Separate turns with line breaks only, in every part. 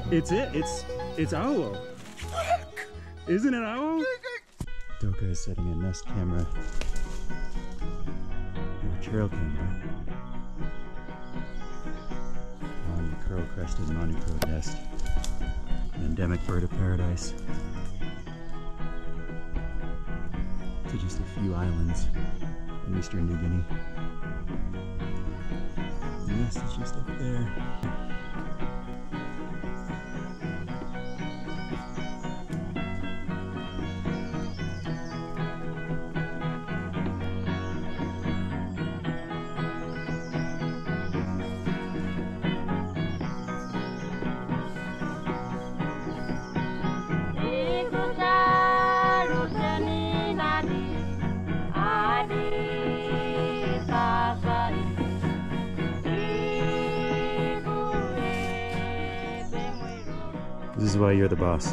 It's it. It's owl. Isn't it owl? Doka is setting a nest camera and a trail camera on the Curl-crested Manucode nest, an endemic bird of paradise, to just a few islands in eastern New Guinea. The nest is just up there. This is why you're the boss.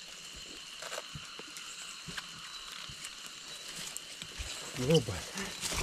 Oh, but